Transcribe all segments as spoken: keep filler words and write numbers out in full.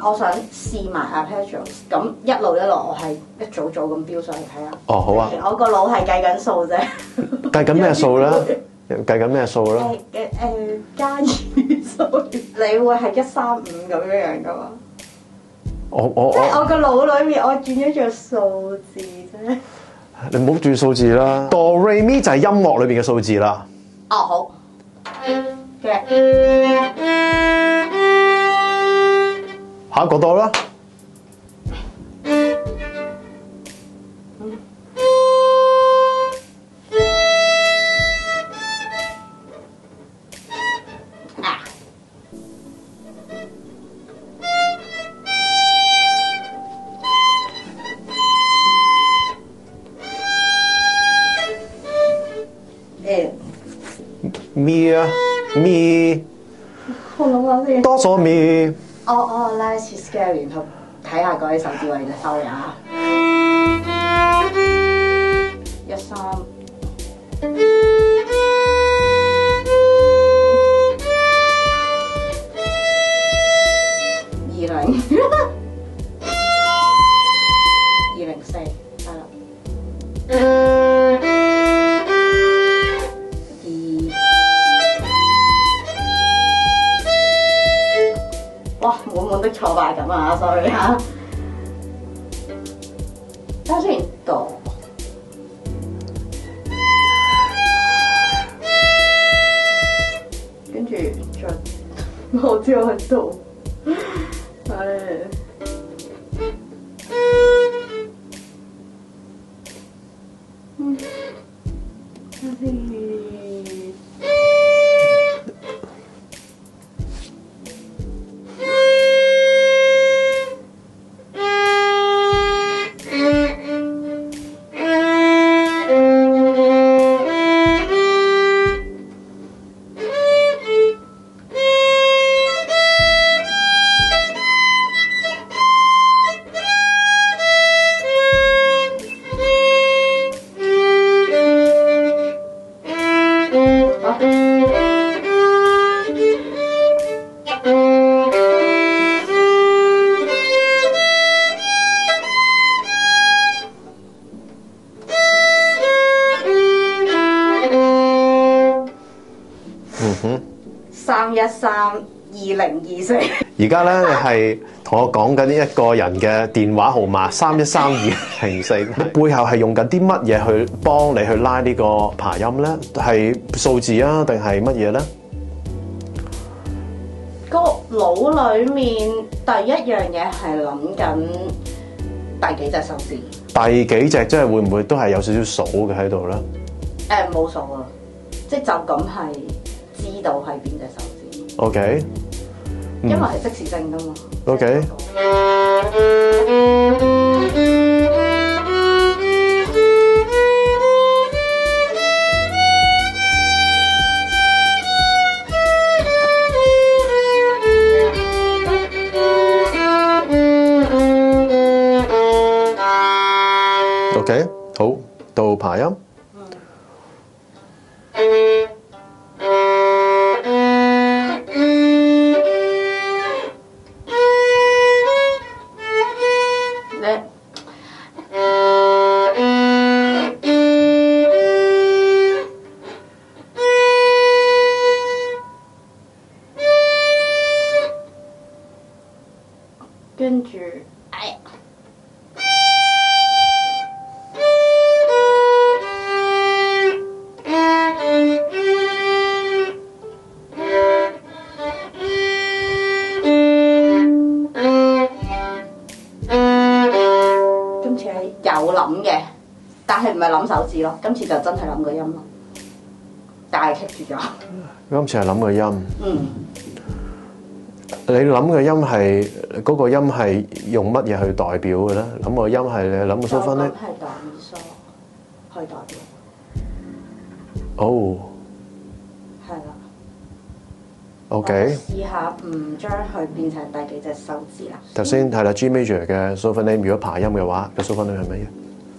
我想試埋 arpeggios，咁一路一路我係一組組咁標上去睇下。 哦，好啊。 我個腦係計緊數啫。 計緊咩數咧？計緊咩數咧？ 誒誒加二數，你會係一三五咁樣樣噶嘛？ 我我即係我個腦裡面，我轉咗做數字啫。 你唔好轉數字啦。哆唻咪就係音樂裏邊嘅數字啦。 哦，好嘅。 下一個哆啦。咪啊咪， 我諗下先。 哆嗦咪。 哦哦 ，Let's scale 然後睇下嗰啲手指位啫，sorry啊。一三。二零。二零四，係啦。哇，滿滿的挫敗感啊 ，sorry 嚇。睇下先，度。跟住再，我知我喺度。係。嗯。睇下先。三一三二零二四。 而家咧，你係同我講緊一個人嘅電話號碼三一三二零四，你背後係用緊啲乜嘢去幫你去拉呢個琶音咧？係數字啊，定係乜嘢咧？ 個腦裡面第一樣嘢係諗緊第幾隻手指？ 第幾隻即係會唔會都係有少少數嘅喺度咧？ 誒冇數啊，即係就咁係知道係邊隻手指。 OK。 因為係即時性㗎嘛。 OK。OK， 好，到琶音。 跟住，哎呀，今次係有諗嘅，但係唔係諗手指咯，今次就真係諗個音咯，但係棘住咗。 今次係諗個音。 嗯。 你諗嘅音係嗰、嗰個音係用乜嘢去代表嘅咧？諗個音係你諗個蘇芬咧？ 係哆咪嗦去代表。 哦。 係啦。 OK。 試下唔將佢變成第幾隻手指啦。 頭先係啦 ，G major 嘅蘇芬 name， 如果琶音嘅話，個蘇芬 name 係乜嘢？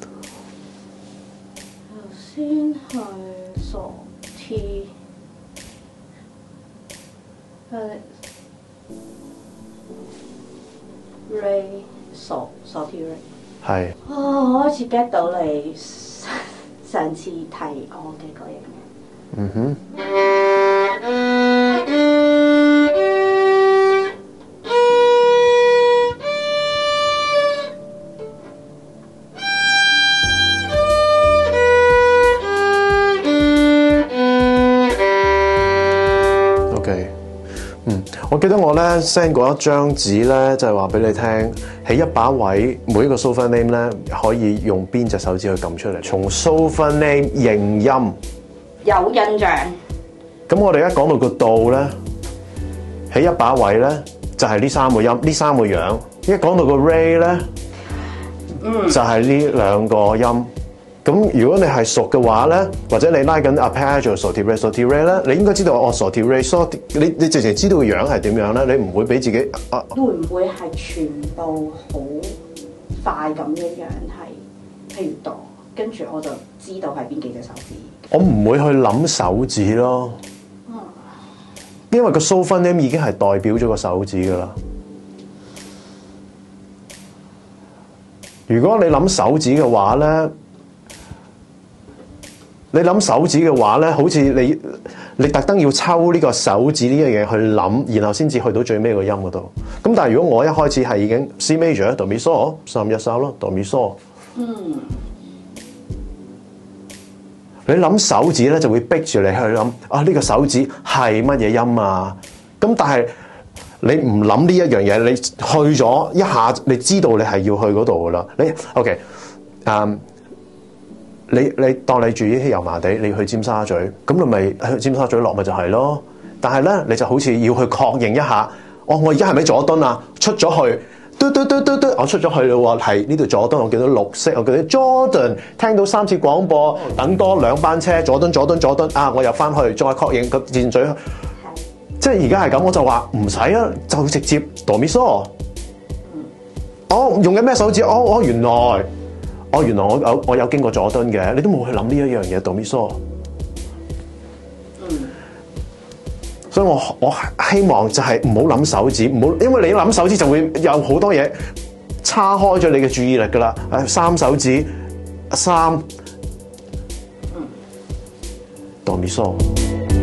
頭先係傻 T。誒。 Ray 傻傻 T Ray。 係。 哦，我開始 get 到你上次提我嘅嗰樣嘢。 嗯哼。OK， 嗯，我記得我咧 send 過一張紙咧，就係話俾你聽，喺一把位每一個 sofa name 咧，可以用邊隻手指去撳出嚟，從 sofa name 認音。 有印象。 咁我哋而家講到個度咧，喺一把位咧，就係呢三個音，呢三個樣。一講到個 Ray 咧，嗯，就係呢兩個音。咁如果你係熟嘅話咧，或者你拉緊 arpeggio saw T Ray saw T Ray 咧，你應該知道哦saw T Ray saw，你你直情知道個樣係點樣咧，你唔會俾自己啊。 會唔會係全部好快咁樣樣係？譬如度，跟住我就知道係邊幾隻手指。 我唔會去諗手指咯，嗯、因為個 sofa name 已經係代表咗個手指噶啦。如果你諗手指嘅話咧，你諗手指嘅話咧，好似你你特登要抽呢個手指呢樣嘢去諗，然後先至去到最尾個音嗰度。咁但係如果我一開始係已經 C major do mi so 三一三咯 do mi so， 嗯，你諗手指咧就會逼住你去諗啊呢個手指係乜嘢音啊？咁但係你唔諗呢一樣嘢，你去咗一下，你知道你係要去嗰度噶啦。你 OK， 嗯、um,。你你當你住喺油麻地，你去尖沙咀，咁你咪去尖沙咀落咪就係咯。但係咧，你就好似要去確認一下，哦，我而家係咪佐敦啊？出咗去，嘟嘟嘟嘟嘟，我出咗去咯喎，係呢度佐敦，我見到綠色，我見到 Jordan， 聽到三次廣播，等多兩班車，佐敦佐敦佐敦啊！我又翻去再確認個箭嘴，即係而家係咁，我就話唔使啊，就直接 do mi so。哦，用緊咩手指？哦哦，原來。哦，原來我有我有經過佐敦嘅，你都冇去諗呢一樣嘢 do mi so。嗯。所以我我希望就係唔好諗手指，唔好，因為你諗手指就會有好多嘢叉開咗你嘅注意力噶啦。誒，三手指，三。嗯。do mi so。